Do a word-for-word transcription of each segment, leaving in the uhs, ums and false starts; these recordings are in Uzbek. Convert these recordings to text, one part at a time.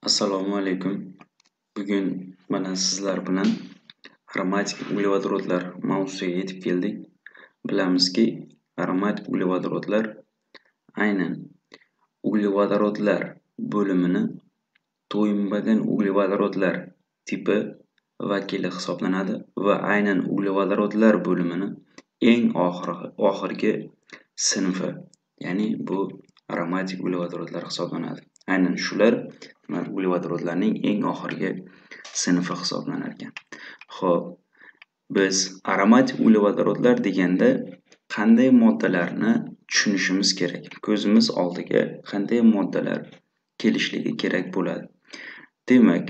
Assalomu alaykum. Bugun mana sizlar bilan aromatik uglevodorodlar mavzusiga yetib keldik. Bilamizki, aromatik uglevodorodlar aynan uglevodorodlar bo'limini to'yinmagan uglevodorodlar tipi vakili hisoblanadi va aynan uglevodorodlar bo'limini eng oxirgi oxirgi sinfi, ya'ni bu aromatik uglevodorodlar hisoblanadi. Aynan shular uglevodorodlarning eng oxirgi sinfi hisoblanar ekan. Xo'p, biz aromatik uglevodorodlar deganda qanday moddalarni tushunishimiz kerak? Ko'zimiz oldiga qanday moddalar kelishligi kerak bo'ladi? Demak,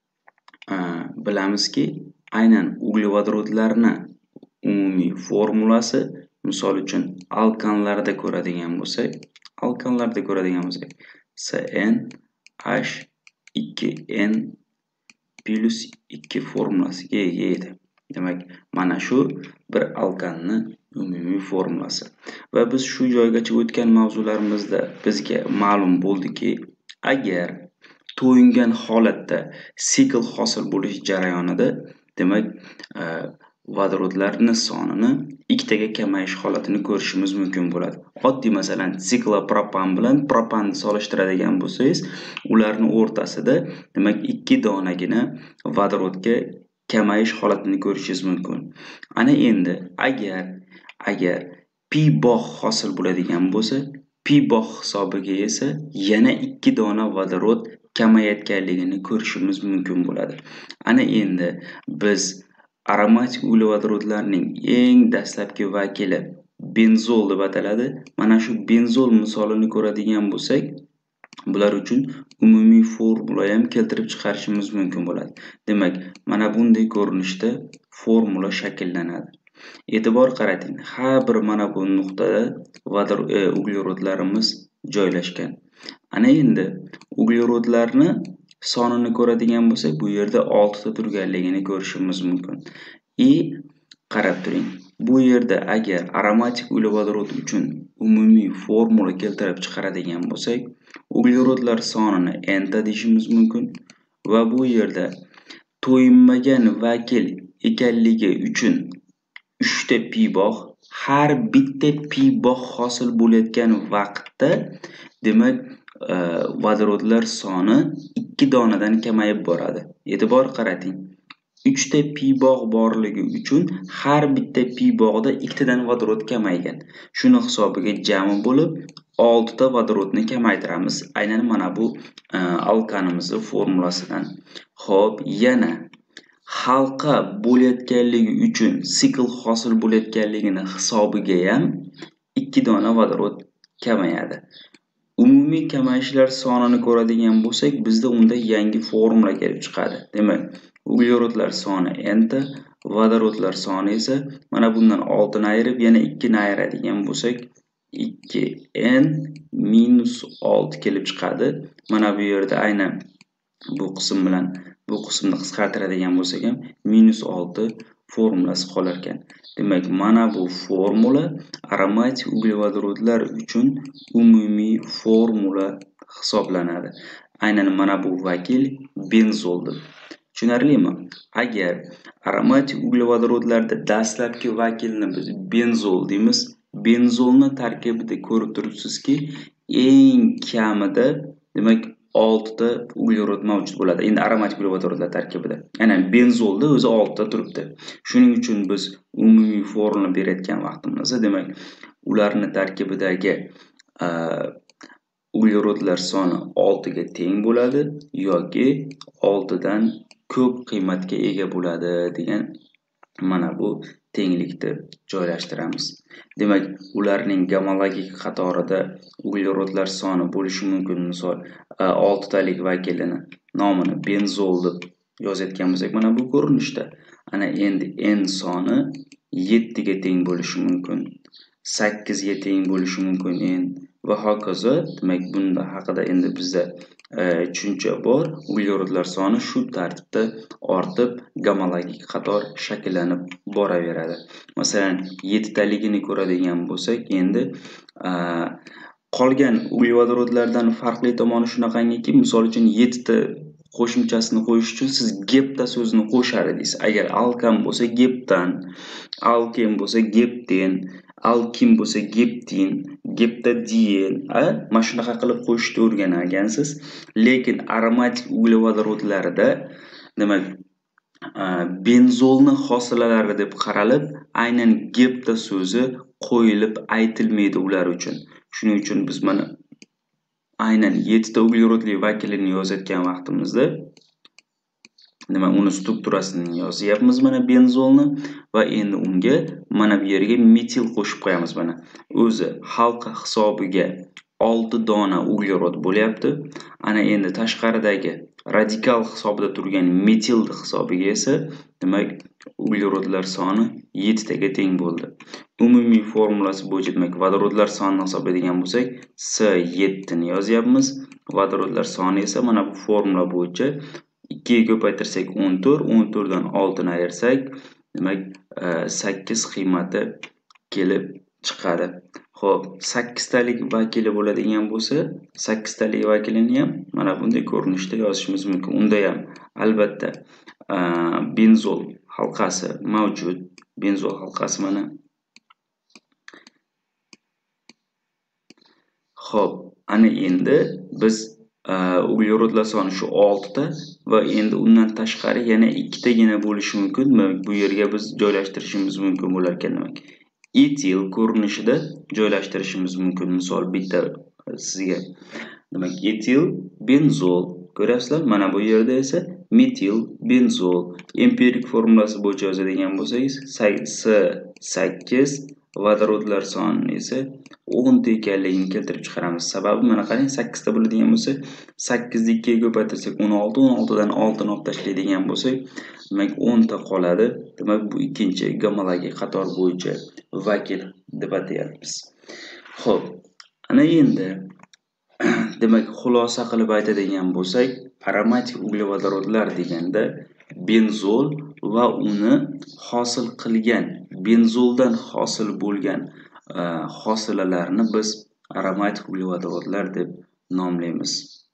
bilamizki, aynan uglevodorodlarni umumiy formulasi, misol uchun alkanlarda ko'radigan bo'lsak, alkanlarda ko'radigan bo'lsak, C N H ikki N plus ikki formulasiga ega edi. Demak, mana shu bir alkanni umumiy formulasi. Va biz shu joygacha o'tgan mavzularimizda bizga ma'lum bo'ldiki, agar to'yingan holatda sikl hosil bo'lish jarayonida, demak, vodorodlarning sonini ikkitaga kamayish holatini ko'rishimiz mumkin bo'ladi. Oddiy masalan, siklopropan bilan propanni solishtiradigan bo'lsangiz, ularning o'rtasida demak ikki donagina vodorodga kamayish holatini ko'rishingiz mumkin. Ana endi agar agar pi bog' hosil bo'ladigan bo'lsa, pi bog' hisobiga esa yana ikki dona vodorod kamayayotganligini ko'rishimiz mumkin bo'ladi. Ana endi biz aromatik uglevodorodlarning eng dastlabki vakili benzol deb ataladi. Mana shu benzol misolini ko'radigan bo'lsak, bular uchun umumiy formula ham keltirib chiqarishimiz mumkin bo'ladi. Demak, mana bunday ko'rinishda formula shakllanadi. E'tibor qarating, har bir mana bu nuqtada uglerodlarimiz joylashgan. Ana endi uglerodlarni sonini ko'radigan bo'lsak, bu yerda olti ta turganligini ko'rishimiz mumkin. I qarab turing. Bu yerda agar aromatik uglevodorod uchun umumiy formula keltirib chiqaradigan bo'lsak, uglerodlar sonini N ta deyishimiz mumkin va bu yerda to'yinmagan vakil ekanligi uchun uch ta pi bog', har bitta pi bog' hosil bo'layotgan vaqtda, demak, vodorodlar soni ikki donadan kamayib boradi. E'tibor qarating. uch ta pi bog' borligi uchun har bitta pi bog'da ikkitadan vodorod kamaygan. Shuni hisobiga jami bo'lib olti ta vodorodni kamaytiramiz. Aynan mana bu alkanimizning formulasidan. Xo'p, yana halqa bo'layotganligi uchun, sikl hosil bo'layotganligini hisobiga ham ikki dona vodorod kamayadi. Umumiy kamayishlar sonini ko'radigan bo'lsak, bizda unda yangi formula kelib chiqadi. Demak, uglerodlar soni N ta, vodorodlar soni esa mana bundan olti ni ayirib, yana ikki ni ayiradigan bo'lsak, ikki N minus olti kelib chiqadi. Mana bu yerda aynan bu qism bilan bu qismni qisqartiradigan bo'lsak ham minus olti formulasi qolar ekan. Demak, mana bu formula aromatik uglevodorodlar uchun umumiy formula hisoblanadi. Aynan mana bu vakil benzoldir. Tushunarlimi? Agar aromatik uglevodorodlarda dastlabki vakilni biz benzol deymiz, benzolni tarkibida ko'rib turibsizki, eng kamida, demak, olti ta uglerod mavjud bo'ladi. Endi aromatik uglevodorodlar tarkibida. Aynan benzolda o'zi olti ta turibdi. Shuning uchun biz umumiy formula berayotgan vaqtimizda, demak, ularning tarkibidagi uglerodlar soni olti ga teng bo'ladi yoki olti dan ko'p qiymatga ega bo'ladi degan mana bu tenglikni joylashtiramiz. Demak, ularning gomologik qatorida uglerodlar soni bo'lishi mumkin. Misol, olti talik vakilini nomini benzol deb yozayotgan bo'lsak, mana bu ko'rinishda. Ana endi N soni yetti ga teng bo'lishi mumkin, sakkiz ga teng bo'lishi mumkin N va hokazo. Demak, bunda haqida endi bizda tushuncha bor. Uglerodlar soni shu tartibda ortib, gomologik qator shakllanib boraveradi. Masalan, yetti taligini ko'radigan bo'lsak, endi qolgan uglevodorodlardan farqli tomoni shunaqangi, misol uchun yetti ta qo'shimchasini qo'yish uchun siz gepta so'zini qo'shar edingiz. Agar alkan bo'lsa geptan, alken bo'lsa gepten, alkin bo'lsa geptin, geptadien, a? Mana shunaqa qilib qo'shishni o'rgangansiz. Lekin aromatik uglevodorodlarida demak benzolni hosilalari deb qaralib, aynan gepta so'zi qo'yilib aytilmaydi ular uchun. Shuning uchun biz mana aynan yettita uglerodli vakilini yozayotgan vaqtimizda demak uni strukturasini yozyapmiz mana benzolni va endi unga mana bu yerga metil qo'shib qo'yamiz mana. O'zi halqa hisobiga olti dona uglerod bo'lyapti. Ana endi tashqaridagi radikal hisobida turgan metil hisobiga esa demak uglerodlar soni yettitaga teng bo'ldi. Umumiy formulasi bo'yicha demak vodorodlar sonini hisoblaydigan bo'lsak, S yetti ni yozyapmiz. Vodorodlar soni esa mana bu formula bo'yicha ikki ga ko'paytirsak o'n to'rt, o'n to'rt dan olti ni ayirsak, demak sakkiz qiymati kelib chiqadi. Xo'p, sakkiz talik vakili bo'ladigan bo'lsa, sakkiz talik vakilini ham mana bunday ko'rinishda yozishimiz mumkin. Unda ham albatta benzol halqasi mavjud. Benzol halqasi mana. Xo'p, ana endi biz uglerodlar soni shu olti ta va endi undan tashqari yana ikki tagina bo'lishi mumkin. Bu yerga biz joylashtirishimiz mumkin bo'lar ekan demak. Etil ko'rinishida joylashtirishimiz mumkin. Misol bitta sizga. Demak, etil benzol ko'rasizlar? Mana bu yerda esa metil benzol. Empirik formulasi bo'yicha yozadigan bo'lsangiz, S sakkiz, vodorodlar soni esa o'n ta ekanligini keltirib chiqaramiz. Sababi mana qarang, sakkiz ta bo'ladigan bo'lsa, sakkiz ni ikki ga ko'paytirsak o'n olti, o'n olti dan olti ni olib tashlaydigan bo'lsak, demak o'n ta qoladi. Demak, bu ikkinchi gomologik qator bo'yicha vakil deb atayapmiz. Xo'p, ana endi demak xulosa qilib aytadigan bo'lsak, aromatik uglevodorodlar deganda benzol va uni hosil qilgan benzoldan hosil bo'lgan hosilalarni biz aromatik uglevodorodlar deb nomlaymiz.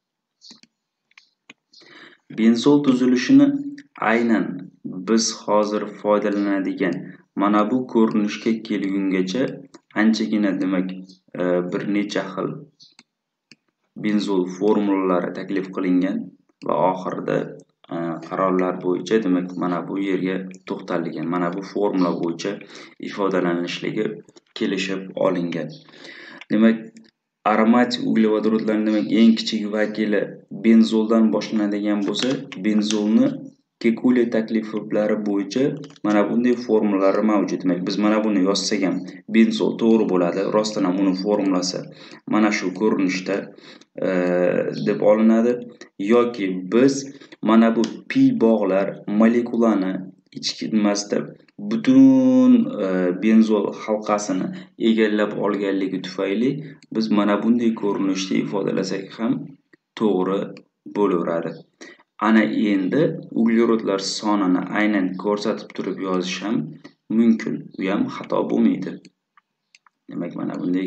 Benzol tuzilishini aynan biz hozir foydalanadigan mana bu ko'rinishga kelgungacha anchagina demak bir necha xil benzol formulalari taklif qilingan va oxirida qarorlar bo'yicha demak mana bu yerga to'xtalgan. Mana bu formula bo'yicha ifodalanishligi kelishib olingan. Demak, aromatik uglevodorodlarning demak eng kichik vakili benzoldan boshlanadigan bo'lsa, benzolni Kekule takliflari bo'yicha mana bunday formulalar mavjud. Demak, biz mana buni yozsak ham benzol to'g'ri bo'ladi. Rostdan ham uni formulasi mana shu ko'rinishda deb olinadi yoki biz mana bu pi bog'lar molekulani ichki nimasida butun benzol halqasini egallab olganligi tufayli biz mana bunday ko'rinishda ifodalasak ham to'g'ri bo'laveradi. Ana endi uglerodlar sonini aynan ko'rsatib turib yozish ham mumkin. U ham xato bo'lmaydi. Demak, mana bunday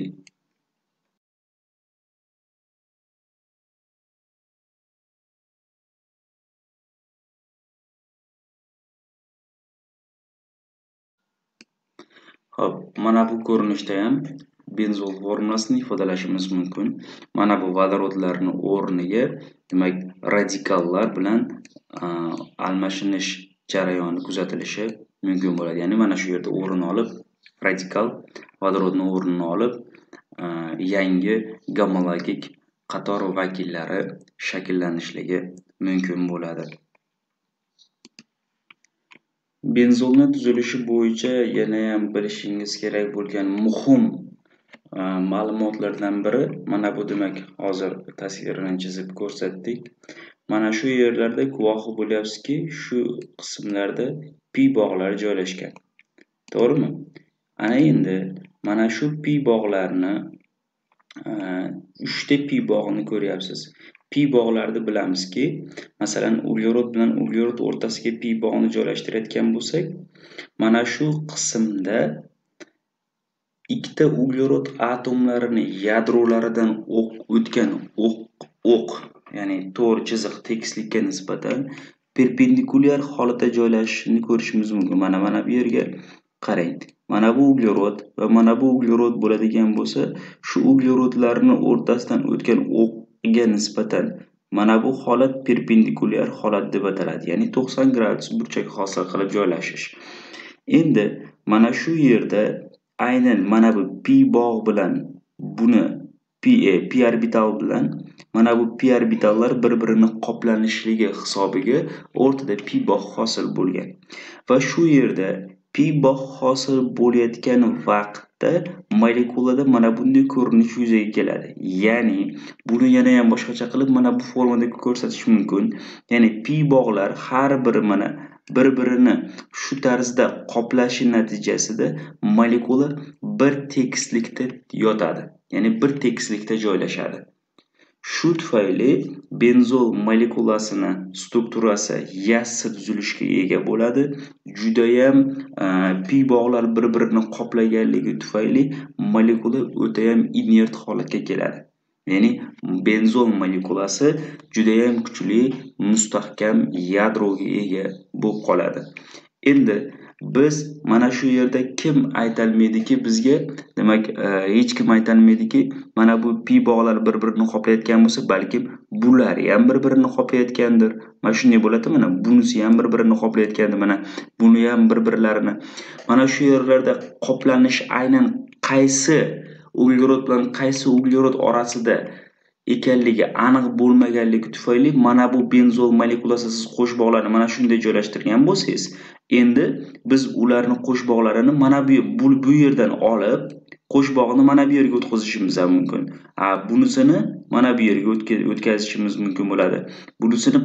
Xo'p, mana bu ko'rinishda ham benzol formulasini ifodalashimiz mumkin. Mana bu vodorodlarning o'rniga demak radikallar bilan almashinish jarayoni kuzatilishi mumkin bo'ladi. Ya'ni mana shu yerda o'rin olib, radikal vodorodning o'rnini olib, yangi gomologik qator vakillari shakllanishligi mumkin bo'ladi. Benzolning tuzilishi bo'yicha yana ham bilishingiz kerak bo'lgan muhim ma'lumotlardan biri mana bu demak hozir tasvirini chizib ko'rsatdik. Mana shu yerlarda guvohi bo'lyapsizki, shu qismlarda pi bog'lari joylashgan. To'g'rimi? Ana endi mana shu pi bog'larni uchta pi bog'ini ko'ryapsiz. Pi bog'larni bilamizki, masalan, uglerod bilan uglerod o'rtasiga pi bog'ini joylashtirayotgan bo'lsak, mana shu qismda ikkita uglerod atomlarini yadrolaridan o'tgan o'q o'q, ya'ni to'g'ri chiziq tekislikka nisbatan perpendikulyar holatda joylashishini ko'rishimiz mumkin. Mana mana bu yerga qarang. Mana bu uglerod va mana bu uglerod bo'ladigan bo'lsa, shu uglerodlarning o'rtasidan o'tgan o'qga nisbatan mana bu holat perpendikulyar holat deb ataladi. Ya'ni to'qson gradus burchak hosil qilib joylashish. Endi mana shu yerda aynan mana bu pi bog' bilan buni pi, e, pi orbital bilan mana bu pi orbitallar bir-birini qoplanishligi hisobiga o'rtada pi bog' hosil bo'lgan. Va shu yerda pi bog' hosil bo'layotgan vaqtda molekulada mana bunday ko'rinish yuzaga keladi. Ya'ni buni yana ham boshqacha qilib mana bu formada ko'rsatish mumkin. Ya'ni pi bog'lar har biri mana bir-birini shu tarzda qoplashi natijasida molekula bir tekislikda yotadi. Ya'ni bir tekislikda joylashadi. Shu tufayli benzol molekulasining strukturasi yassi tuzilishga ega bo'ladi. Juda ham pi bog'lar bir-birini qoplaganligi tufayli molekula o'ta ham inert holatga keladi. Ya'ni benzol molekulasi juda ham kuchli, mustahkam yadroga ega bo'lib qoladi. Endi biz mana shu yerda kim aytolmaydiki bizga, demak hech kim aytolmaydiki mana bu pi bog'lar bir-birini qoplayotgan bo'lsa, balki bular ham bir-birini qoplayotgandir. Mana shunday bo'ladi, mana bunisi ham bir-birini qoplayotgandir, mana buni ham bir-birlarini. Mana shu yerlarda qoplanish aynan qaysi uglerod bilan qaysi uglerod orasida ekanligi aniq bo'lmaganligi tufayli mana bu benzol molekulasi siz qo'sh bog'larni mana shunday joylashtirgan bo'lsangiz, endi biz ularning qo'sh bog'larini mana bu bu yerdan olib qo'sh bog'ni mana bu yerga o'tkazishimiz ham mumkin. Ha, bunisini mana bu yerga o'tkazishimiz mumkin bo'ladi. Bunisini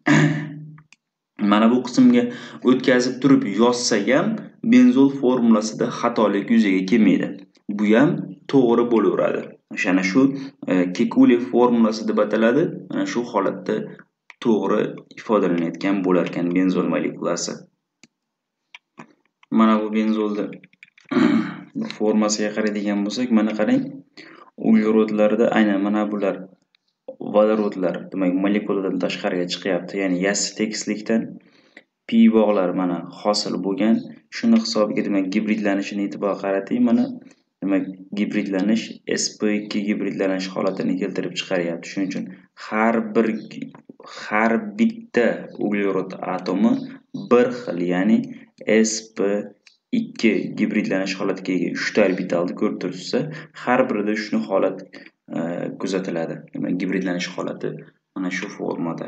mana bu qismga o'tkazib turib yozsak ham benzol formulasida xatolik yuzaga kelmaydi. Bu ham to'g'ri bo'laveradi. O'shana shu Kekule formulasi deb ataladi. Mana shu holatda to'g'ri ifodalanayotgan bo'lar ekan benzol molekulasi. Mana bu benzolda formasiga qaraydigan bo'lsak, mana qarang. Uglerodlarda aynan mana bular vodorodlar, demak molekuladan tashqariga chiqyapti. Ya'ni yassi tekislikdan pi bog'lar mana hosil bo'lgan. Shuni hisobiga demak gibridlanishini e'tibor qarating. Mana demak gibridlanish S P ikki gibridlanish holatini keltirib chiqaryapti. Shuning uchun har bir har bitta uglerod atomi bir xil, ya'ni S P ikki gibridlanish holatiga ega uchta orbitalni ko'rib turibsiz. Har birida shuni holat kuzatiladi. Demak gibridlanish holati mana shu formada.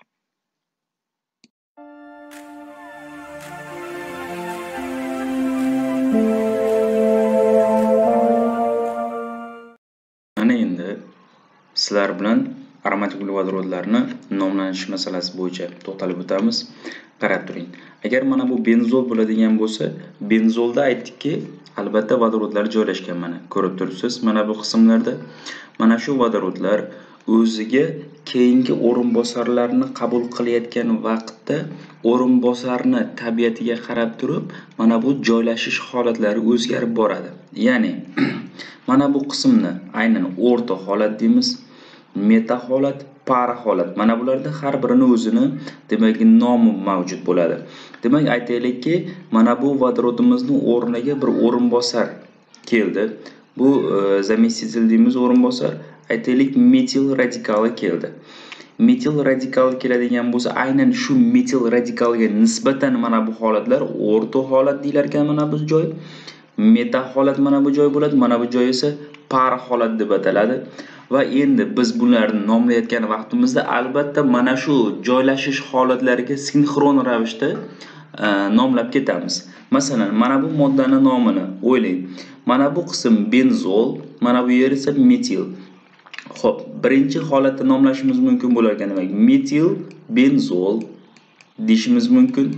Mana endi sizlar bilan aromatik uglevodorodlarni nomlanish masalasi bo'yicha to'xtalib o'tamiz. Qarab turing. Agar mana bu benzol bo'ladigan bo'lsa, benzolda aytdikki, albatta vodorodlar joylashgan, mana ko'rib turibsiz. Mana bu qismlarda mana shu vodorodlar o'ziga keyingi o'rinbosarlarni qabul qilayotgan vaqtda o'rinbosarni tabiatiga qarab turib, mana bu joylashish holatlari o'zgarib boradi. Ya'ni mana bu qismni aynan o'rta holat deymiz, meta holat, para holat. Mana bularda har birini o'zini demak nomi mavjud bo'ladi. Demak aytaylikki, mana bu vodorodimizning o'rniga bir o'rinbosar keldi. Bu zamestitel deymiz o'rinbosar. Aytaylik metil radikali keldi. Metil radikali keladigan bo'lsa, aynan shu metil radikalga nisbatan mana bu holatlar o'rta holat deyilar ekan. Mana bu joy meta holat mana bu joy bo'ladi. Mana bu joy esa para holat deb ataladi. Va endi biz bularni nomlayotgan vaqtimizda albatta mana shu joylashish holatlariga sinxron ravishda nomlab ketamiz. Masalan, mana bu moddaning nomini o'ylang. Mana bu qism benzol, mana bu yer esa metil. Xo'p, birinchi holatda nomlashimiz mumkin bo'lar ekan, demak metil benzol deyishimiz mumkin.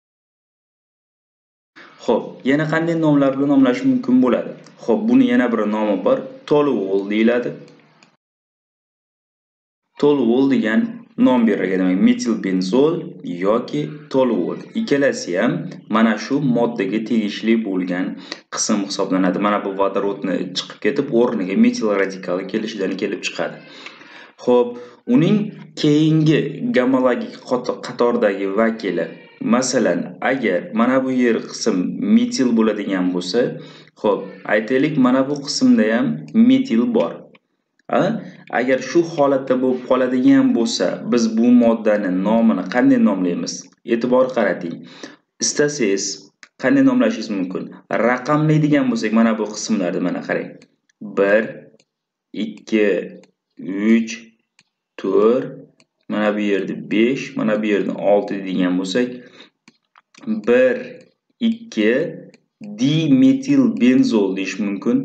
Xo'p, yana qanday nomlar bilan nomlash mumkin bo'ladi? Xo'p, buni yana bir nomi bor, toluol deyiladi. Toluol degan nom berilgan, demak metil benzol yoki toluol. Ikkalasi ham mana shu moddaga tegishli bo'lgan qism hisoblanadi. Mana bu vodorodni chiqib ketib o'rniga metil radikali kelishidan kelib chiqadi. Xo'p, uning keyingi gomologik qatordagi vakili, masalan, agar mana bu yer qism metil bo'ladigan bo'lsa, xo'p, aytaylik mana bu qismda ham metil bor. A? Agar shu holatda bo'lib qoladigan bo'lsa, biz bu moddani nomini qanday nomlaymiz? E'tibor qarating. Istasangiz qanday nomlashingiz mumkin? Raqamlaydigan bo'lsak, mana bu qismlarni mana qarang. bir, ikki, uch, to'rt, mana bu yerda besh, mana bu yerda olti degan bo'lsak, bir, ikki dimetil benzol deyish mumkin.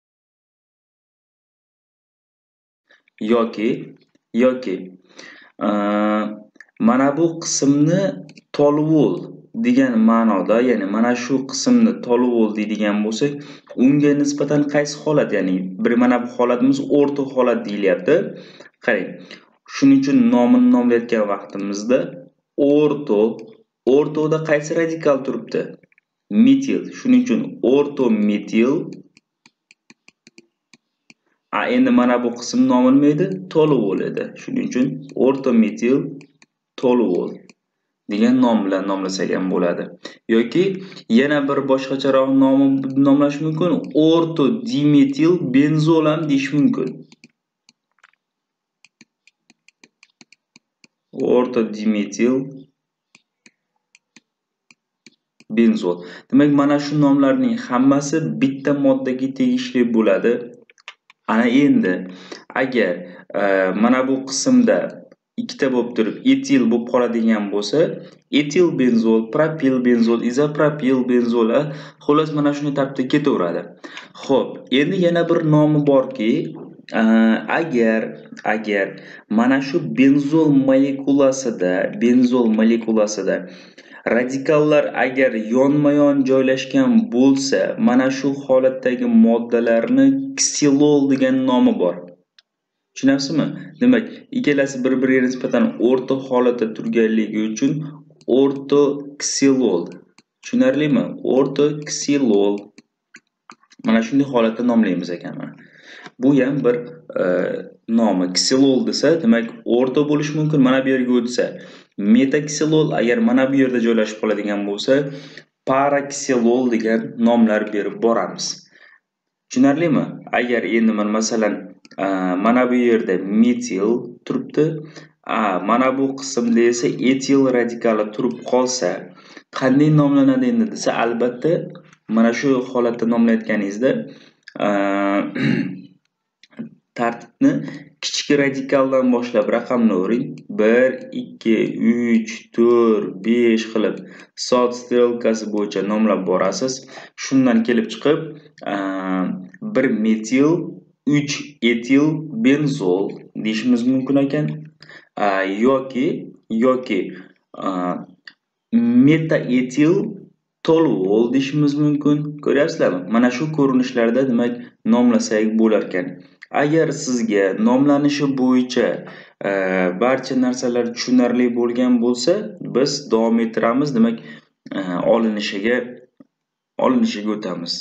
yoki yoki mana bu qismni toluvol degan ma'noda, ya'ni mana shu qismni toluvol deydigan bo'lsak, unga nisbatan qaysi holat, ya'ni bir mana bu holatimiz o'rta holat deyilyapti. Qarang, shuning uchun nomini nomlayotgan vaqtimizda o'rto, o'rtoda qaysi radikal turibdi? Metil. Shuning uchun o'rto metil. A endi mana bu qism nomi nima edi? Toluvol edi. Shuning uchun o'rto metil toluvol degan nom bilan nomlasak ham bo'ladi. Yoki yana bir boshqacharoq nomi nomlash mumkin. O'rto dimetil benzol ham deyish mumkin. O'rto dimetil benzol. Demak, mana shu nomlarning hammasi bitta moddaga tegishli bo'ladi. Ana endi agar mana bu qismda ikkita bo'lib turib etil bo'lib qoladigan bo'lsa, etil benzol, propil benzol, izopropil benzol, xolos mana shunday tartibda ketaveradi. Xo'p, endi yana bir nomi borki, agar agar mana shu benzol molekulasida, benzol molekulasida radikallar agar yonma-yon joylashgan bo'lsa, mana shu holatdagi moddalarni ksilol degan nomi bor. Tushunasizmi? Demak, ikkalasi bir-biriga nisbatan o'rta holatda turganligi uchun o'rto ksilol. Tushunarlimi? O'rto ksilol. Mana shunday holatda nomlaymiz ekan mana. Bu ham bir nomi. Ksilol desa, demak, o'rta bo'lishi mumkin. Mana bu yerga o'tsa, metaksilol, agar mana bu yerda joylashib qoladigan bo'lsa, paraksilol degan nomlar berib boramiz. Tushunarlimi? Agar endi men masalan mana bu yerda metil turibdi, mana bu qismda esa etil radikali turib qolsa, qanday nomlanadi endi desa, albatta mana shu holatda nomlayotganingizda tartibni kichik radikaldan boshlab raqamni o'ring. bir, ikki, uch, to'rt, besh qilib soat strelkasi bo'yicha nomlab borasiz. Shundan kelib chiqib bir metil, uch etil benzol deyishimiz mumkin ekan. Yoki yoki meta etil toluvol deyishimiz mumkin. Ko'ryapsizlarmi? Mana shu ko'rinishlarda demak nomlasak bo'lar ekan. Agar sizga nomlanishi bo'yicha barcha narsalar tushunarli bo'lgan bo'lsa, biz davom ettiramiz, demak olinishiga olinishiga o'tamiz.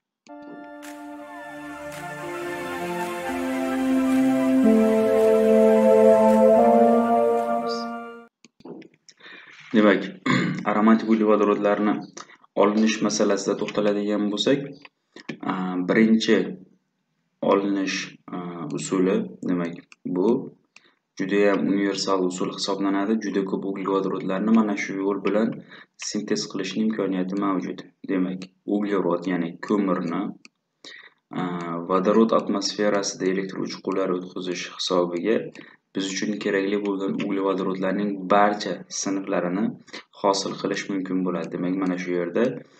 Demak, aromatik uglevodorodlarni olinish masalasida to'xtaladigan bo'lsak, birinchi olinish usuli, demak, bu juda ham universal usul hisoblanadi. Juda ko'p uglevodorodlarni mana shu yo'l bilan sintez qilishning imkoniyati mavjud. Demak, uglerod, ya'ni ko'mirni vodorod atmosferasida elektr uchqunlar o'tkazish hisobiga biz uchun kerakli bo'lgan uglevodorodlarning barcha sinflarini hosil qilish mumkin bo'ladi. Demak, mana shu yerda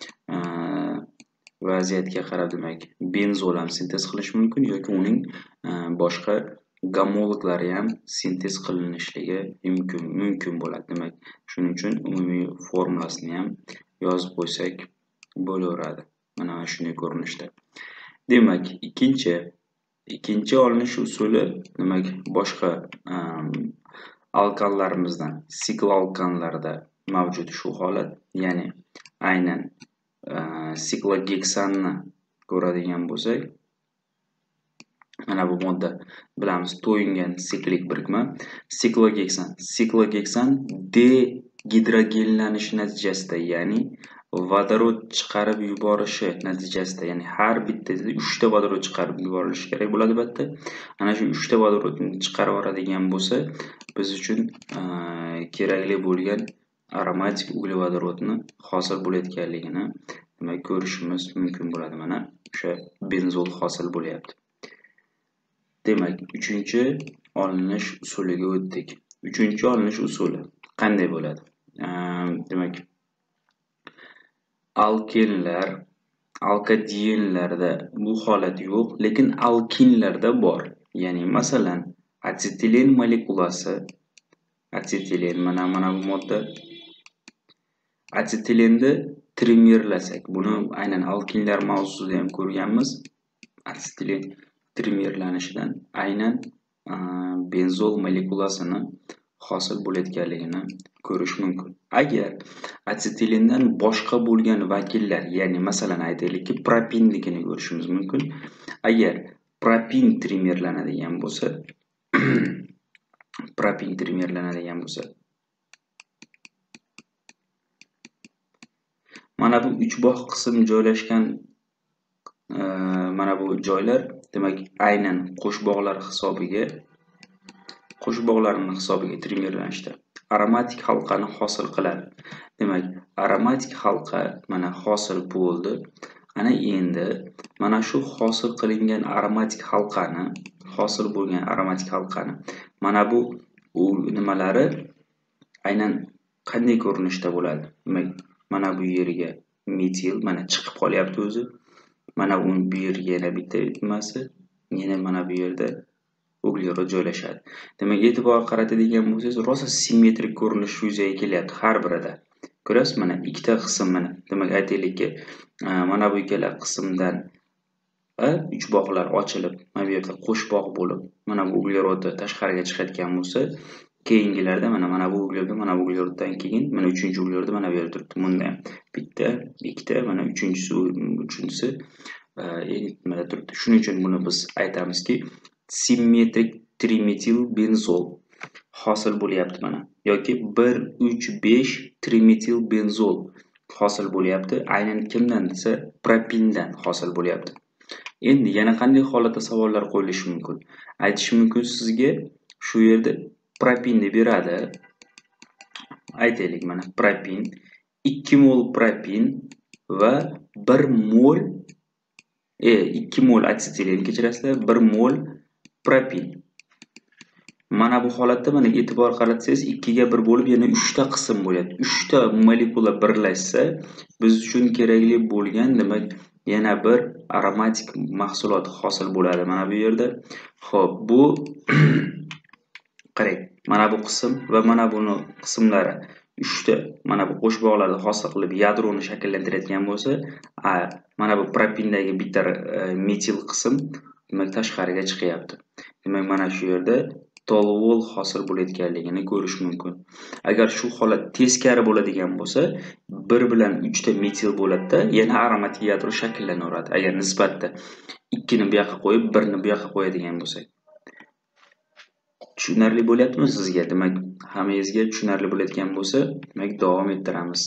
vaziyatga qarab, demak, benzol ham sintez qilish mumkin yoki uning boshqa gomologlari ham sintez qilinishligi mumkin mumkin bo'ladi. Demak, shuning uchun umumiy formulasini ham yozib qo'ysak bo'laveradi. Mana shunday ko'rinishda. Demak, ikkinchi ikkinchi olinish usuli, demak, boshqa alkanlarimizdan, sikloalkanlarda mavjud shu holat, ya'ni aynan siklogeksanni ko'radigan bo'lsak, Mana bu modda bilamiz to'yingan siklik birikma siklogeksan. Siklogeksan dehidrogenlanishi natijasida, ya'ni vodorod chiqarib yuborishi natijasida, ya'ni har bittasida uchta vodorod chiqarib yuborilishi kerak bo'ladi albatta. Ana shu uchta vodorodni chiqarib yuboradigan bo'lsa, biz uchun kerakli bo'lgan aromatik uglevodorodni hosil bo'layotganligini demak ko'rishimiz mumkin bo'ladi. Mana o'sha benzol hosil bo'lyapti. Demak, uchinchi olinish usuliga o'tdik. Uchinchi olinish usuli qanday bo'ladi? Demak, alkenlar, alkadinlarda bu holat yo'q, lekin alkinlarda bor. Ya'ni masalan, asetilin molekulasi, asetilin mana mana bu modda. Asetilinni trimerlasak, buni aynan alkinlar mavzusida ham ko'rganmiz. Asetilin trimerlanishidan aynan benzol molekulasini hosil bo'layotganligini ko'rish mumkin. Agar asetilindan boshqa bo'lgan vakillar, ya'ni masalan aytaylikki propinnikini ko'rishimiz mumkin. Agar propin trimerlanadigan bo'lsa, propin trimerlanadigan bo'lsa, mana bu uch bog' qism joylashgan mana bu joylar demak aynan qo'sh bog'lar hisobiga qo'sh bog'larning hisobiga trimerlanishda aromatik halqani hosil qiladi. Demak, aromatik halqa mana hosil bo'ldi. Ana endi mana shu hosil qilingan aromatik halqani, hosil bo'lgan aromatik halqani mana bu nimalari aynan qanday ko'rinishda bo'ladi? Demak, mana bu yeriga metil mana chiqib qolyapti o'zi. Mana bu yerga yana bitta nimasi, yana mana bu yerda uglerod joylashadi. Demak, e'tibor qaratadigan bo'lsangiz, rosa simmetrik ko'rinish yuzaga kelyapti har birida. Ko'rasiz, mana ikkita qism mana. Demak, aytaylikki, mana bu ikkala qismdan uch bog'lar ochilib, mana bu yerda qo'sh bog' bo'lib, mana bu uglerodni tashqariga chiqayotgan bo'lsa, keyingilarda mana mana bu uglerod, mana bu ugleroddan keyin mana uchinchi uglerod mana bu yerda turibdi. Bunda ham bitta, ikkita, mana uchinchisi, uchinchisi mana turibdi. Shuning uchun buni biz aytamizki, simmetrik trimetil benzol hosil bo'lyapti mana, yoki bir uch besh trimetil benzol hosil bo'lyapti. Aynan kimdan desa, propindan hosil bo'lyapti. Endi yana qanday holatda savollar qo'yilishi mumkin? Aytish mumkin sizga, shu yerda propin deb beradi. Aytaylik, mana propin, ikki mol propin va bir mol e ikki mol asetilin, kechirasizlar, bir mol propin. Mana bu holatda mana e'tibor qaratsangiz, ikki ga bir bo'lib yana uchta qism bo'lyapti. uchta molekula birlashsa, biz uchun kerakli bo'lgan demak yana bir aromatik mahsulot hosil bo'ladi mana bu yerda. Xo'p, bu qarang, mana bu qism va mana buni qismlari uchta mana bu qo'sh bog'larni hosil qilib yadroni shakllantirayotgan bo'lsa, mana bu propindagi bitta metil qism demak tashqariga chiqyapti. Demak, mana shu yerda tolvol hosil bo'layotganligini ko'rish mumkin. Agar shu holat teskari bo'ladigan bo'lsa, bir bilan uchta metil bo'ladi-da, yana aromatik yadro shakllanaveradi. Agar nisbatda ikkini bu yoqqa qo'yib, birni bu yoqqa qo'yadigan bo'lsak. Tushunarli bo'lyaptimi sizga? Demak, hammangizga tushunarli bo'layotgan bo'lsa, demak davom ettiramiz.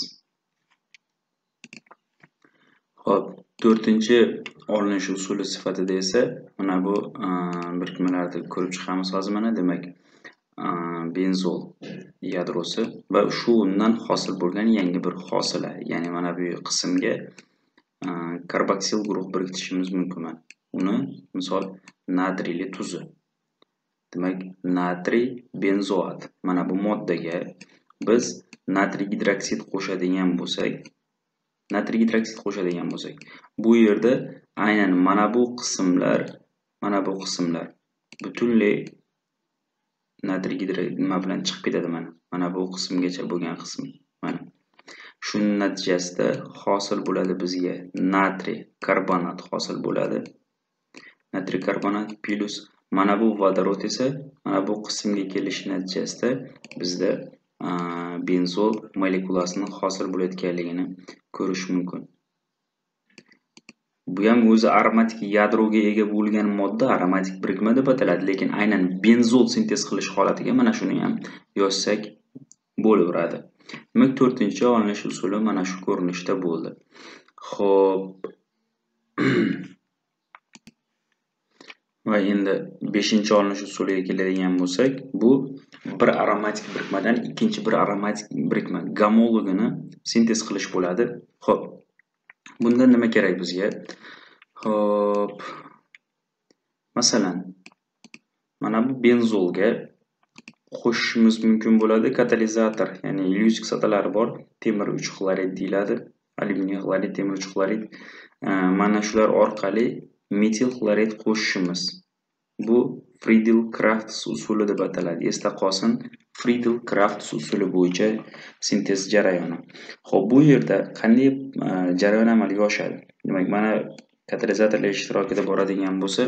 Xo'p, to'rtinchi olinish usuli sifatida esa mana bu birikmalarni ko'rib chiqamiz hozir mana. Demak, benzol yadrosi va shu undan hosil bo'lgan yangi bir hosila, ya'ni mana bu qismga karboksil guruh biriktirishimiz mumkin. Uni misol natriyli tuzi. Demak, natriy benzoat. Mana bu moddaga biz natriy gidroksid qo'shadigan bo'lsak, natriy gidroksid qo'shadigan bo'lsak, bu yerda aynan mana bu qismlar, mana bu qismlar butunlay natriy gidroksid nima bilan chiqib ketadi mana. Mana bu qismgacha bo'lgan qism. Mana. Shuning natijasida hosil bo'ladi bizga natriy karbonat hosil bo'ladi. Natriy karbonat plus mana bu vodorod esa mana bu qismga kelishi natijasida bizda benzol molekulasini hosil bo'layotganligini ko'rish mumkin. Bu ham o'zi aromatik yadroga ega bo'lgan modda aromatik birikma deb ataladi, lekin aynan benzol sintez qilish holatiga mana shuni ham yozsak bo'laveradi. Demak, to'rtinchi olinish usuli mana shu ko'rinishda bo'ldi. Xo'p. Va endi beshinchi olinish usuliga keladigan bo'lsak, bu bir aromatik birikmadan ikkinchi bir aromatik birikma gomologini sintez qilish bo'ladi. Xo'p. Bunda nima kerak bizga? Xo'p. Masalan, mana bu benzolga qo'shishimiz mumkin bo'ladi katalizator, ya'ni lyuz kislotalari bor, temir uch xlorid deyiladi, alyuminiy xlorid, temir uch xlorid. Mana shular orqali metil xlorid qo'shishimiz. Bu Friedel-Crafts usuli deb ataladi. Esda qolsin, Friedel-Crafts usuli bo'yicha sintez jarayoni. Xo'p, bu yerda qanday jarayon amalga oshadi? Demak, mana katalizatorlar ishtirokida boradigan bo'lsa,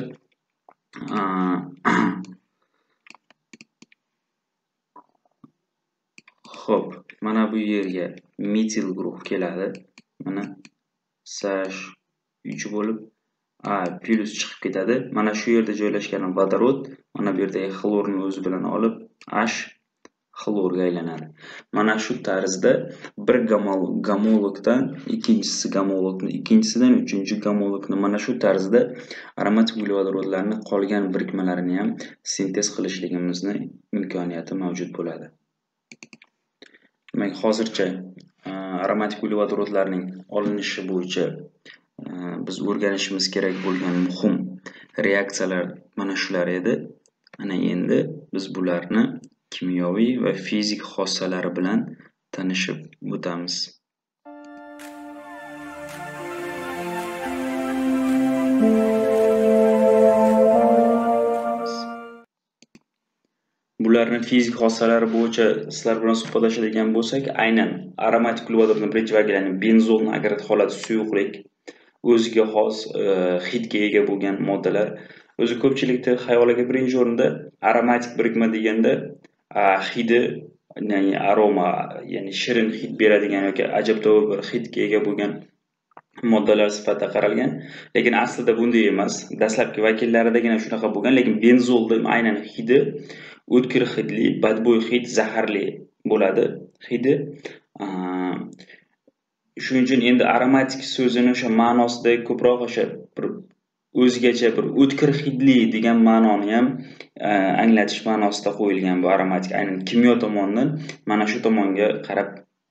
xo'p, mana bu yerga metil guruh keladi. Mana S H uch bo'lib A plus chiqib ketadi. Mana shu yerda joylashgan vodorod mana bu yerdagi xlorni o'zi bilan olib H xlorga aylanadi. Mana shu tarzda bir gomologdan ikkinchisi gomologni, ikkinchisidan uchinchi gomologni mana shu tarzda aromatik uglevodorodlarning qolgan birikmalarini ham sintez qilishligimizni imkoniyati mavjud bo'ladi. Demak, hozircha aromatik uglevodorodlarning olinishi bo'yicha biz o'rganishimiz kerak bo'lgan muhim reaksiyalar mana shular edi. Ana endi biz bularni kimyoviy va fizik xossalari bilan tanishib o'tamiz. Bularning fizik xossalari bo'yicha sizlar bilan suhbatlashadigan bo'lsak, aynan aromatik uglevodorodning birinchi vakili benzolni agregat holati suyuqlik, o'ziga xos hidga ega bo'lgan moddalar. O'zi ko'pchilikning xayoliga birinchi o'rinda aromatik birikma deganda hidi, ya'ni aroma, ya'ni shirin hid beradigan yoki ajabtovur bir hidga ega bo'lgan moddalar sifatida qaralgan. Lekin aslida bunday emas. Dastlabki vakillaridagina shunaqa bo'lgan, lekin benzolda aynan hidi o'tkir hidli, badbo'y hid, zaharli bo'ladi hidi. Shuning uchun endi aromatik so'zini o'sha ma'nosida ko'proq o'sha bir o'zgacha bir o'tkir hidli degan ma'noni ham anglatish ma'nosida qo'yilgan bu aromatik. Aynan kimyo tomonidan mana shu tomonga qarab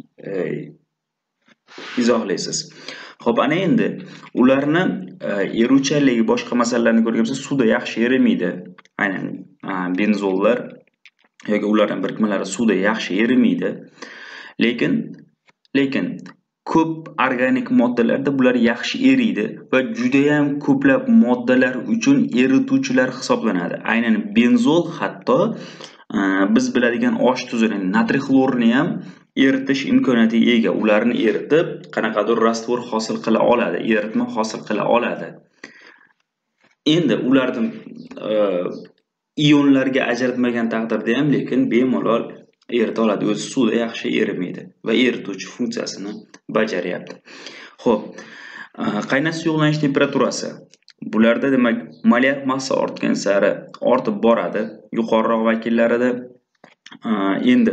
izohlaysiz. Xo'p, ana endi ularni eruvchanligi boshqa masalalarni ko'rgan bo'lsak, suvda yaxshi erimaydi. Aynan benzollar yoki ularning birikmalari suvda yaxshi erimaydi. Lekin lekin ko'p organik moddalarda bular yaxshi eriydi va juda ham ko'plab moddalar uchun erituvchilar hisoblanadi. Aynan benzol hatto biz biladigan osh tuzini, natriy xlorni ham eritish imkoniyatiga ega. Ularni eritib, qanaqadir rastvor hosil qila oladi, eritma hosil qila oladi. Endi ularni ionlarga ajratmagan taqdirda ham lekin bemalol erita oladi. O'zi suvda yaxshi erimaydi va erituvchi funksiyasini bajaryapti. Xo'p, qaynash suyuqlanish temperaturasi. Bularda demak molyar massa ortgan sari ortib boradi. Yuqoriroq vakillarida endi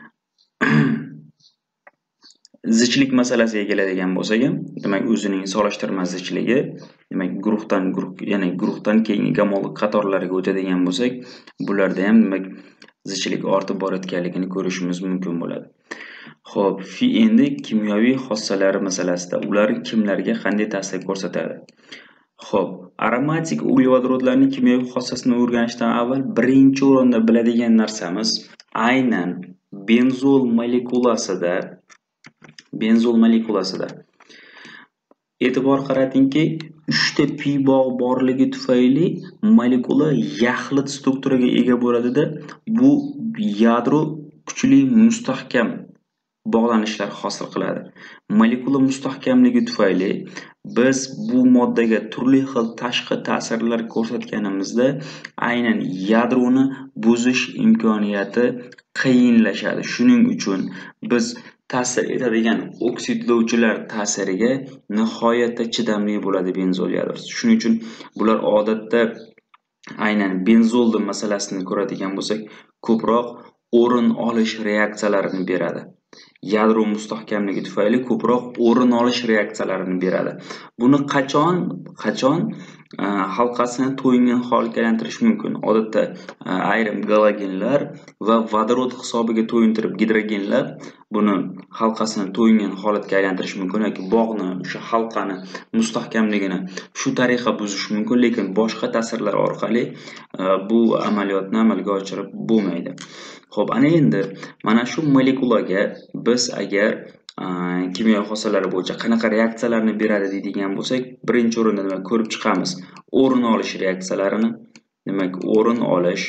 zichlik masalasiga keladigan bo'lsak ham, demak o'zining solishtirma zichligi, demak guruhdan guruh, ya'ni guruhdan keyingi gomolog qatorlariga o'tadigan bo'lsak, bularda ham demak zichlik ortib borayotganligini ko'rishimiz mumkin bo'ladi. Xo'p, endi kimyoviy xossalari masalasida ular kimlarga qanday ta'sir ko'rsatadi? Xo'p, aromatik uglevodorodlarning kimyoviy xossasini o'rganishdan avval birinchi o'rinda biladigan narsamiz aynan benzol molekulasida benzol molekulasida e'tibor qaratingki, uchta pi bog' borligi tufayli molekula yaxlit strukturaga ega bo'ladida, bu yadro kuchli, mustahkam bog'lanishlar hosil qiladi. Molekula mustahkamligi tufayli biz bu moddaga turli xil tashqi ta'sirlar ko'rsatganimizda aynan yadroni buzish imkoniyati qiyinlashadi. Shuning uchun biz ta'sir etadigan oksidlovchilar ta'siriga nihoyatda chidamli bo'ladi benzol yadrosi. Shuning uchun bular odatda aynan benzolni masalasini ko'radigan bo'lsak, ko'proq o'rin olish reaksiyalarini beradi. Yadro mustahkamligi tufayli ko'proq o'rin olish reaksiyalarini beradi. Buni qachon qachon halqasini to'yingan holga aylantirish mumkin. Odatda ayrim galogenlar va vodorod hisobiga to'yintirib gidrogenlar buni halqasini to'yingan holatga aylantirish mumkin yoki bog'ni, o'sha halqani mustahkamligini shu tariqa buzish mumkin, lekin boshqa ta'sirlar orqali bu amaliyotni amalga oshirib bo'lmaydi. Xo'p, ana endi mana shu molekulaga biz agar kimyoviy xossalari bo'yicha qanaqa reaksiyalarni beradi deydigan bo'lsak, birinchi o'rinda nima ko'rib chiqamiz? O'rin olish reaksiyalarini. Demak, o'rin olish.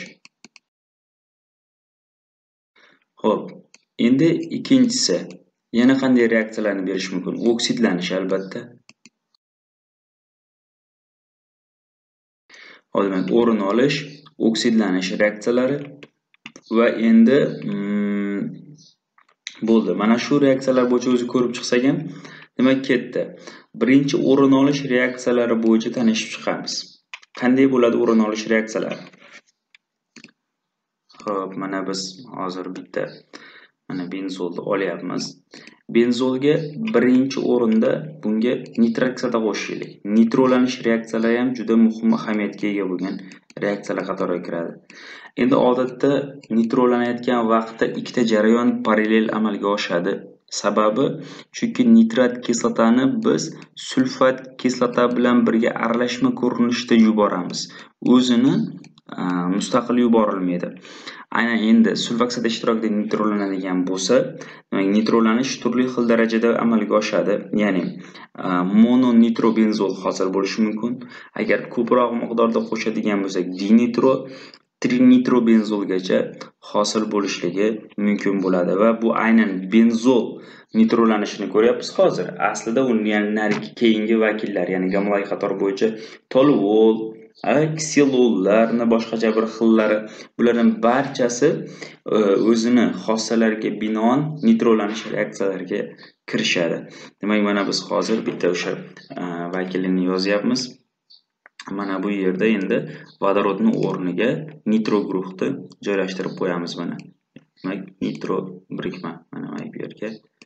Xo'p, endi ikkinchisi, yana qanday reaksiyalarni berish mumkin? Oksidlanish albatta. Xo'p, demak, o'rin olish, oksidlanish reaksiyalari va endi bo'ldi. Mana shu reaksiyalar bo'yicha o'zi ko'rib chiqsak ham, demak ketdi. Birinchi o'rin olish reaksiyalari bo'yicha tanishib chiqamiz. Qanday bo'ladi o'rin olish reaksiyalari? Xo'p, mana biz hozir bitta mana benzolni olyapmiz. Benzolga birinchi o'rinda bunga nitroksida qo'shaylik. Nitrolanish reaksiyalari ham juda muhim ahamiyatga ega bo'lgan reaksiyalar qatoriga kiradi. Endi odatda nitrolanayotgan vaqtda ikkita jarayon parallel amalga oshadi. Sababi chunki nitrat kislotani biz sulfat kislota bilan birga aralashma ko'rinishida yuboramiz. O'zini mustaqil yuborilmaydi. Aynan endi sulfoksida ishtirokida nitrolanadigan bo'lsa, nitrolanish turli xil darajada amalga oshadi. Ya'ni mononitrobenzol hosil bo'lishi mumkin. Agar ko'proq miqdorda qo'shadigan bo'lsak, dinitro, trinitrobenzolgacha hosil bo'lishligi mumkin bo'ladi va bu aynan benzol nitrolanishini ko'ryapmiz hozir. Aslida uning narigi keyingi vakillar, ya'ni gamma qator bo'yicha toluvol, ksilollarni boshqacha bir xillari, bularning barchasi o'zini xossalariga binoan nitrolanish reaksiyalariga kirishadi. Demak, mana biz hozir bitta o'sha vakilini yozyapmiz. Mana bu yerda endi vodorodning o'rniga nitro guruhni joylashtirib qo'yamiz mana. Demak, nitro birikma mana bu yerga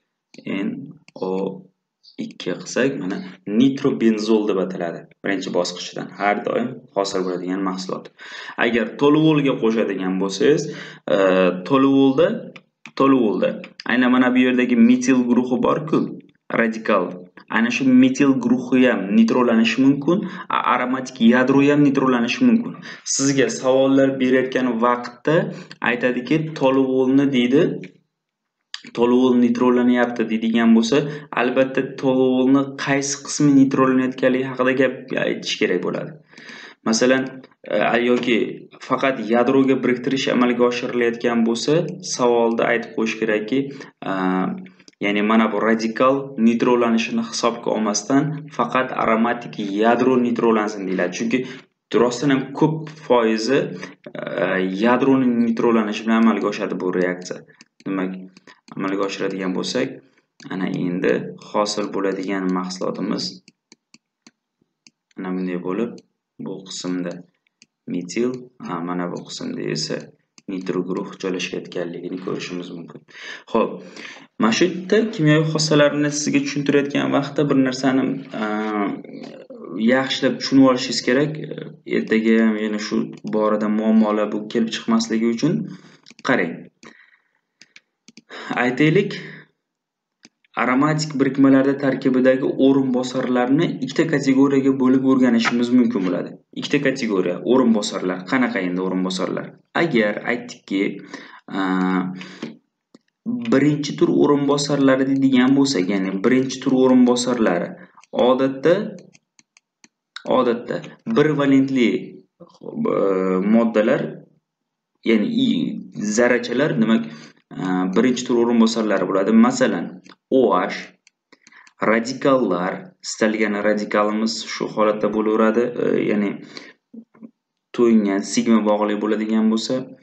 N O ikki qilsak, mana nitrobenzol deb ataladi. Birinchi bosqichdan har doim hosil bo'ladigan mahsulot. Agar toluvolga qo'shadigan bo'lsangiz, toluvolda toluvolda aynan mana bu yerdagi metil guruhi bor-ku, radikal. Ana shu metil guruhi ham nitrolanishi mumkin, aromatik yadro ham nitrolanishi mumkin. Sizga savollar berayotgan vaqtda aytadiki, toluvolni deydi, toluvol nitrolanyapti deydigan bo'lsa, albatta toluvolni qaysi qismi nitrolanayotganligi haqida gap aytish kerak bo'ladi. Masalan, yoki faqat yadroga biriktirish amalga oshirilayotgan bo'lsa, savolda aytib qo'yish kerakki, ya'ni mana bu radikal nitrolanishini hisobga olmasdan faqat aromatik yadro nitrolansin deyiladi. Chunki rostdan ham ko'p foizi yadroning nitrolanishi bilan amalga oshadi bu reaksiya. Demak, amalga oshiradigan bo'lsak, ana endi hosil bo'ladigan mahsulotimiz mana bunday bo'lib, bu qismda metil, mana bu qismda esa nitro guruh joylashayotganligini ko'rishimiz mumkin. Xo'p, mana shu yerda kimyoviy xossalarini sizga tushuntirayotgan vaqtda bir narsani yaxshilab tushunib olishingiz kerak. Ertaga ham yana shu borada muammolar bu kelib chiqmasligi uchun qarang. Aytaylik, aromatik birikmalarda tarkibidagi o'rinbosarlarni ikkita kategoriyaga bo'lib o'rganishimiz mumkin bo'ladi. Ikkita kategoriya o'rinbosarlar. Qanaqa endi o'rinbosarlar? Agar aytdikki, birinchi tur o'rinbosarlari deydigan bo'lsak, ya'ni birinchi tur o'rinbosarlari odatda odatda bir valentli moddalar, ya'ni zarrachalar, demak, birinchi tur o'rinbosarlari bo'ladi. Masalan, OH, radikallar, istalgan radikalimiz shu holatda bo'laveradi, ya'ni to'yingan sigma bog'liq bo'ladigan bo'lsa,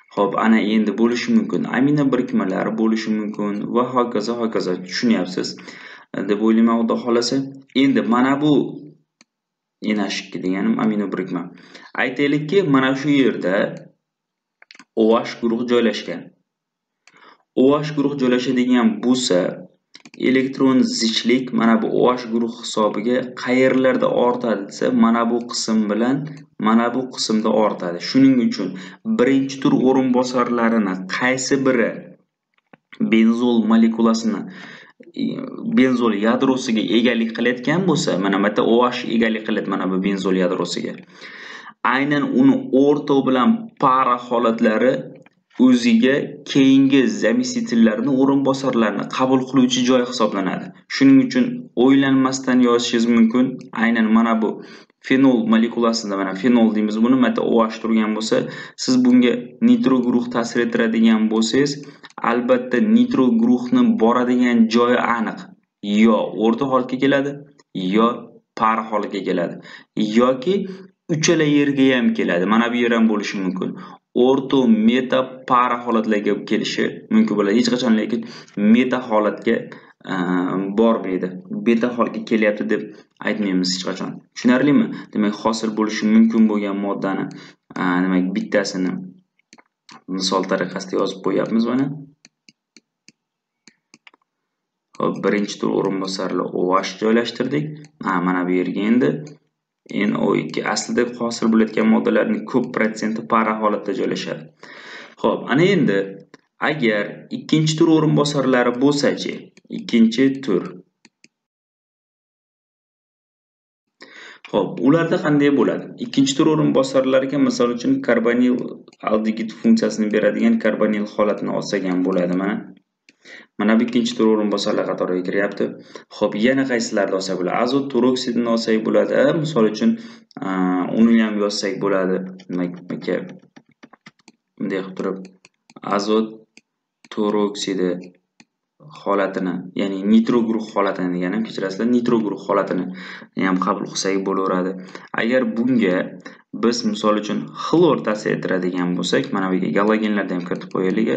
Xo'p, ana endi bo'lishi mumkin. Amino birikmalari bo'lishi mumkin va hokazo hokazo. Tushunyapsiz deb o'ylayman, Xudo xolasa. Endi mana bu N H ikki deganim amino birikma. Aytaylikki, mana shu yerda OH guruh joylashgan. OH guruh joylashadigan bo'lsa, elektron zichlik mana bu OH guruh hisobiga qayerlarda ortadi desa, mana bu qism bilan mana bu qismda ortadi. Shuning uchun birinchi tur o'rinbosarlarini qaysi biri benzol molekulasini benzol yadrosiga egalik qilayotgan bo'lsa, mana bu yerda OH egalik qiladi mana bu benzol yadrosiga. Aynan uni o'rta bilan para holatlari o'ziga keyingi zamestitellarni o'rinbosarlarni qabul qiluvchi joy hisoblanadi. Shuning uchun o'ylanmasdan yozishingiz mumkin. Aynan mana bu fenol molekulasida, mana fenol deymiz buni, mana OH turgan bo'lsa, siz bunga nitro guruh ta'sir ettiradigan bo'lsangiz, albatta nitro guruhni boradigan joyi aniq. Yo o'rta holatga keladi, yo para holatga keladi, yoki uchala yerga ham keladi. Mana bu yer ham bo'lishi mumkin. Orto meta para holatlarga kelishi mumkin bo'ladi. Hech qachon lekin meta holatga bormaydi. Beta holatga kelyapti deb aytmaymiz hech qachon. Tushunarlimi? Demak, hosil bo'lishi mumkin bo'lgan moddani, demak, bittasini misol tariqasida yozib qo'yapmiz mana. Xo'p, birinchi tur o'rinbosarlar OH joylashtirdik. Ha, mana bu yerga endi N O ikki aslida hosil bo'layotgan moddalarning ko'p protsenti para holatda joylashadi. Xo'p, ana endi agar ikkinchi tur o'rinbosarlari bo'lsa-chi, ikkinchi tur. Xo'p, ularda qanday bo'ladi? Ikkinchi tur o'rinbosarlariga misol uchun karbonil aldegid funksiyasini beradigan karbonil holatni olsak ham bo'ladi mana. Mana bu ikkinchi tur o'rinbosarlar qatoriga kiryapti. Xo'p, yana qaysilarni olsak bo'ladi? Azot toroksidini olsak bo'ladi. Misol uchun uni ham yozsak bo'ladi. Demak, aka bunday qilib turib azot toroksidi holatini, ya'ni nitro guruh holatini deganim, kechirasizlar, nitro guruh holatini ham qabul qilsak bo'laveradi. Agar bunga biz misol uchun xlor ta'sir ettiradigan bo'lsak, mana bu yerga galogenlarni ham kiritib qo'yaylik.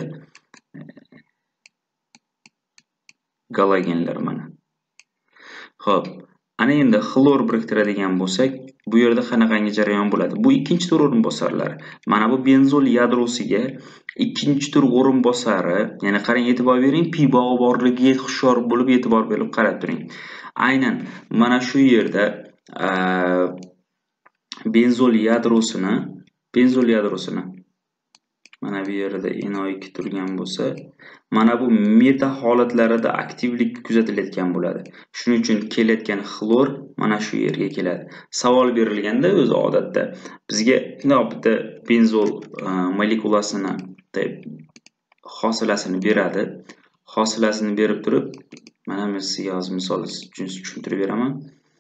Galogenlar mana. Xo'p, ana endi xlor biriktiradigan bo'lsak, bu yerda qanaqangi jarayon bo'ladi? Bu ikkinchi tur o'rinbosarlari. Mana bu benzol yadrosiga ikkinchi tur o'rinbosari, ya'ni qarang, e'tibor bering, pi bog'i borligiga hushyor bo'lib e'tibor berib qarab turing. Aynan mana shu yerda benzol yadrosini, benzol yadrosini mana bu yerda N O ikki turgan bo'lsa, mana bu meta holatlarida aktivlik kuzatilayotgan bo'ladi. Shuning uchun kelayotgan xlor mana shu yerga keladi. Savol berilganda o'zi odatda bizga bitta benzol molekulasini, hosilasini beradi. Hosilasini berib turib, mana men sizga hozir misol uchun tushuntirib beraman.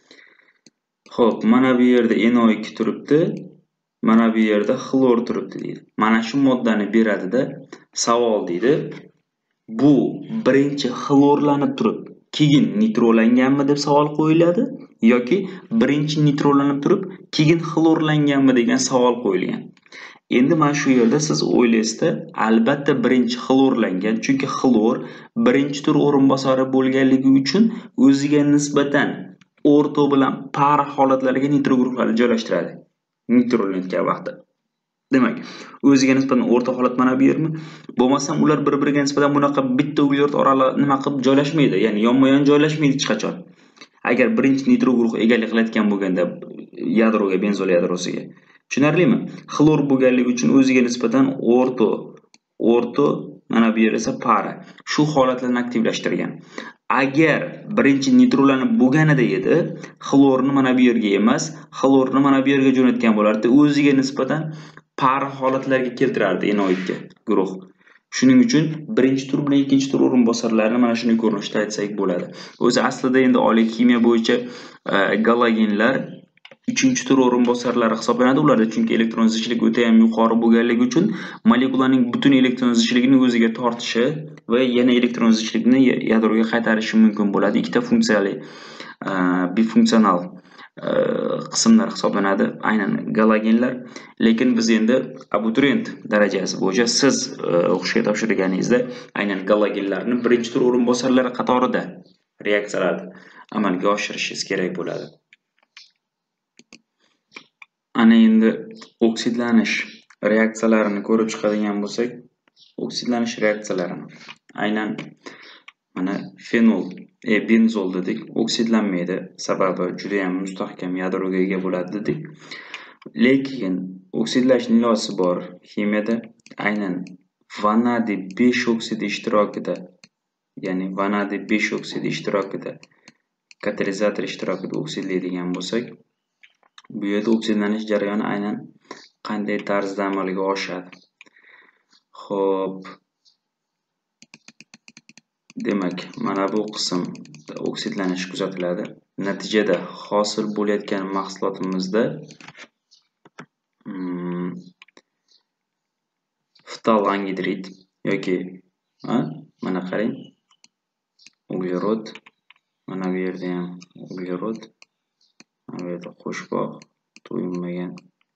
Xo'p, mana bu yerda N O ikki turibdi. Mana bu yerda xlor turibdi deydi. Mana shu moddani beradi-da, savol deydi. Bu birinchi xlorlanib turib, keyin nitrolanganmi deb savol qo'yiladi yoki birinchi nitrolanib turib, keyin xlorlanganmi degan savol qo'yilgan. Endi mana shu yerda siz o'ylaysizda, albatta birinchi xlorlangan, chunki xlor birinchi tur o'rinbosari bo'lganligi uchun o'ziga nisbatan o'rta bilan para holatlariga nitro guruhlarni joylashtiradi. Nitrolangan vaqtda. Demak, o'ziga nisbatan o'rta holat mana bu yermi? Bo'lmasam ular bir-biriga nisbatan bunaqa bitta uglerod orali nima qilib joylashmaydi, ya'ni yonma-yon joylashmaydi hech qachon. Agar birinchi nitro guruh egalik qilayotgan bo'lganda yadroga, benzol yadrosiga. Tushunarlimi? Xlor bo'lganligi uchun o'ziga nisbatan o'rta, o'rta, mana bu yer esa para. Shu holatlarni aktivlashtirgan. Agar birinchi nitrolanib bo'lganida edi, xlorni mana bu yerga emas, xlorni mana bu yerga jo'natgan bo'lardi. O'ziga nisbatan para holatlarga keltirardi N O ikki guruh. Shuning uchun birinchi tur bilan ikkinchi tur o'rinbosarlarini mana shunday ko'rinishda aytsak bo'ladi. O'zi aslida endi oliy kimyo bo'yicha galogenlar uchinchi tur o'rinbosarlari hisoblanadi ularda, chunki elektron zichlik o'ta ham yuqori bo'lganligi uchun molekulaning butun elektron zichligini o'ziga tortishi va yana elektron zichlikni yadroga qaytarishi mumkin bo'ladi. Ikkita funksiyali, bifunksional qismlar hisoblanadi, aynan galogenlar. Lekin biz endi abituriyent darajasi bo'yicha siz o'qishga topshirganingizda aynan galogenlarni birinchi tur o'rinbosarlari qatorida reaksiyalarni amalga oshirishingiz kerak bo'ladi. Ana endi oksidlanish reaksiyalarini ko'rib chiqadigan bo'lsak, oksidlanish reaksiyalarini aynan mana fenol, e, benzol dedik, oksidlanmaydi, sababi juda ham mustahkam yadroga ega bo'ladi dedik. Lekin oksidlashning iloji bor kimiyada, aynan vanadiy besh oksidi ishtirokida, ya'ni vanadiy besh oksidi ishtirokida katalizator ishtirokida oksidlaydigan bo'lsak, bu yerda oksidlanish jarayoni aynan qanday tarzda amalga oshadi? Xo'p, demak, mana bu qismda oksidlanish kuzatiladi. Natijada hosil bo'layotgan mahsulotimizda hmm, ftal angidrid yoki ha, mana qarang, uglerod, mana bu yerda ham uglerod, mana bu yerda qo'shboq, to'yinmagan.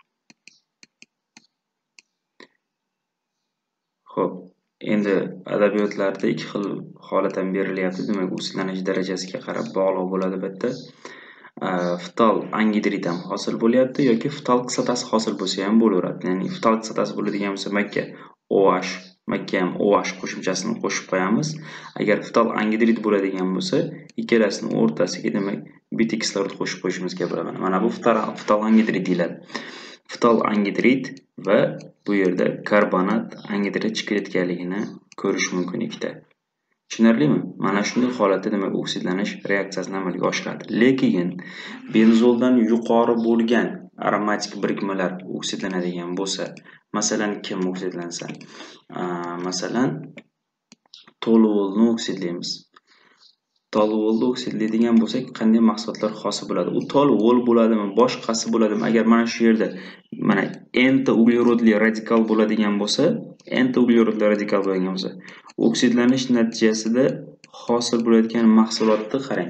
Xo'p, endi adabiyotlarda ikki xil holat ham berilyapti. Demak, oksidlanish darajasiga qarab bog'liq bo'ladi bitta. Ftal angidrid ham hosil bo'lyapti yoki ftal kislotasi hosil bo'lsa ham bo'laveradi. Ya'ni ftal kislotasi bo'ladigan bo'lsa, makka OH, makka ham OH qo'shimchasini qo'shib qo'yamiz. Agar ftal angidrid bo'ladigan bo'lsa, ikkalasining o'rtasiga demak beta kislorod qo'shib qo'yishimizga bo'ladi. Mana bu ftal angidrid deyiladi. Ftal angidrid va bu yerda karbonat angidrid chiqayotganligini ko'rish mumkin ikkita. Tushunarlimi? Mana shunday holatda demak oksidlanish reaksiyasini amalga oshiradi. Lekin benzoldan yuqori bo'lgan aromatik birikmalar oksidlanadigan bo'lsa, masalan, kim oksidlansa? Masalan, toluolni oksidlaymiz. Toluolni oksidlaydigan bo'lsak, qanday mahsulotlar hosil bo'ladi? U toluol bo'ladimi, boshqasi bo'ladimi? Agar mana shu yerda mana enta uglerodli radikal bo'ladigan bo'lsa, enta uglerodli radikal bo'ladigan bo'lsa, oksidlanish natijasida hosil bo'layotgan mahsulotni qarang.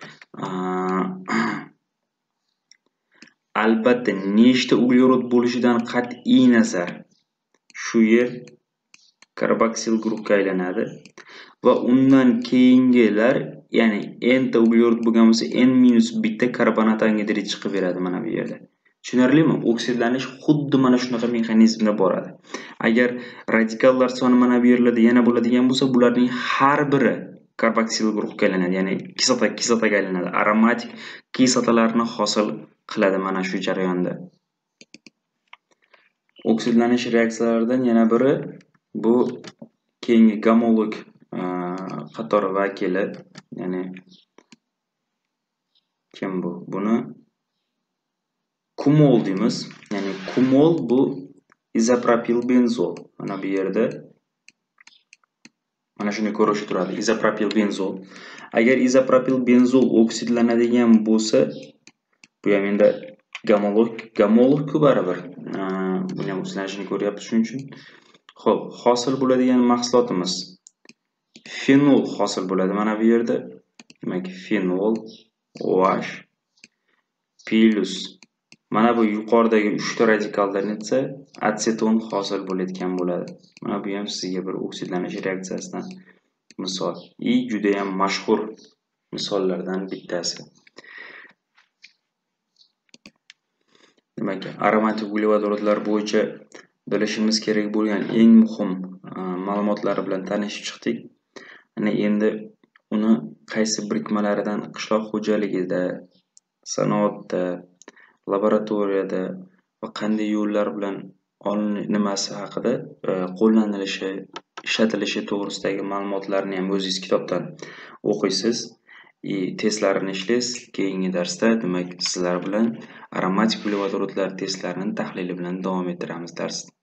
Albatta, nechta uglerod bo'lishidan qat'iy nazar, shu yer karboksil guruhga aylanadi va undan keyingilar, ya'ni enta uglerod bo'lgan bo'lsa, n minus bitta karbonat angidrid chiqib beradi mana bu yerda. Tushunarlimi? Oksidlanish xuddi mana shunaqa mexanizmda boradi. Agar radikallar soni mana bu yerlarda yana bo'ladigan bo'lsa, bularning har biri karboksil guruhga aylanadi, ya'ni kislota kislotaga aylanadi. Aromatik kislotalarni hosil qiladi mana shu jarayonda. Oksidlanish reaksiyalaridan yana biri bu keyingi gamolog qatori vakili, ya'ni kim bu? Buni kumol deymiz. Ya'ni kumol bu izopropil benzol. Mana bu yerda mana shuni ko'rish turadi. Izopropil benzol. Agar izopropil benzol oksidlanadigan bo'lsa, bu ham endi gamolog, gamolog-ku baribir. Buni ham oksidlanishini ko'ryapmiz shuning uchun. Xo'p, hosil bo'ladigan mahsulotimiz fenol hosil bo'ladi mana bu yerda. Demak, fenol OH plus mana bu yuqoridagi uchta radikaldan esa atseton hosil bo'layotgan bo'ladi. Mana bu ham sizga bir oksidlanish reaksiyasidan misol. I juda ham mashhur misollardan bittasi. Demak, aromatik uglevodorodlar bo'yicha bilishimiz kerak bo'lgan eng muhim ma'lumotlar bilan tanishib chiqdik. Ana endi uni qaysi birikmalaridan qishloq xo'jaligida, sanoatda, laboratoriyada va qanday yo'llar bilan nimasi haqida qo'llanilishi, ishlatilishi to'g'risidagi ma'lumotlarni ham o'zingiz kitobdan o'qiysiz, testlarini ishlaysiz. Keyingi darsda demak sizlar bilan aromatik uglevodorodlar testlarining tahlili bilan davom ettiramiz darsni.